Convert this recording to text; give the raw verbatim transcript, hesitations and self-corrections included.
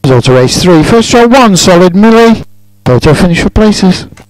Result of race three. First try one, solid Millie. Photo finish for places.